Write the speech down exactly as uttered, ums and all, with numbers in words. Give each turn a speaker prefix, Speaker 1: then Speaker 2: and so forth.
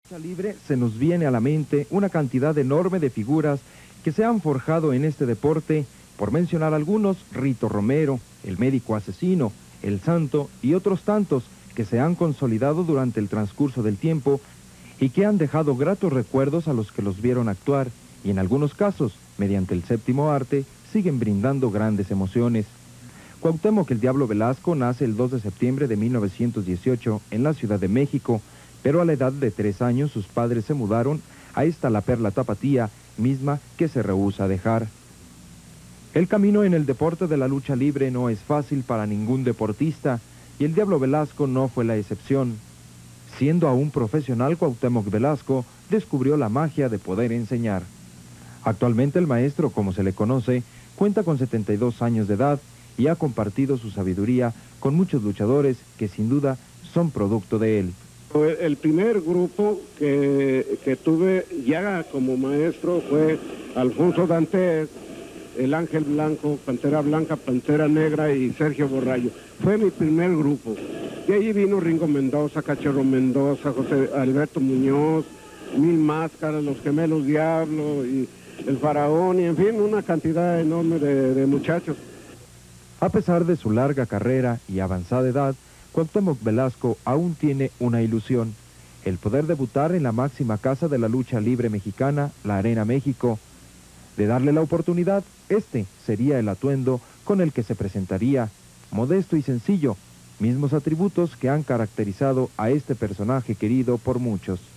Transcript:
Speaker 1: lucha libre se nos viene a la mente una cantidad enorme de figuras que se han forjado en este deporte, por mencionar algunos: Rito Romero, el médico asesino, el Santo y otros tantos que se han consolidado durante el transcurso del tiempo y que han dejado gratos recuerdos a los que los vieron actuar y en algunos casos, mediante el séptimo arte, siguen brindando grandes emociones. Cuauhtémoc el Diablo Velasco nace el dos de septiembre de mil novecientos dieciocho en la Ciudad de México, pero a la edad de tres años sus padres se mudaron a esta La Perla Tapatía, misma que se rehúsa a dejar. El camino en el deporte de la lucha libre no es fácil para ningún deportista, y el Diablo Velasco no fue la excepción. Siendo aún profesional, Cuauhtémoc Velasco descubrió la magia de poder enseñar. Actualmente el maestro, como se le conoce, cuenta con setenta y dos años de edad y ha compartido su sabiduría con muchos luchadores que sin duda son producto de él.
Speaker 2: El primer grupo que, que tuve ya como maestro fue Alfonso Dantes, el Ángel Blanco, Pantera Blanca, Pantera Negra y Sergio Borrallo. Fue mi primer grupo. Y allí vino Ringo Mendoza, Cachorro Mendoza, José Alberto Muñoz, Mil Máscaras, Los Gemelos Diablo y el Faraón, y en fin, una cantidad enorme de, de muchachos.
Speaker 1: A pesar de su larga carrera y avanzada edad, Cuauhtémoc Velasco aún tiene una ilusión: el poder debutar en la máxima casa de la lucha libre mexicana, la Arena México. De darle la oportunidad, este sería el atuendo con el que se presentaría, modesto y sencillo, mismos atributos que han caracterizado a este personaje querido por muchos.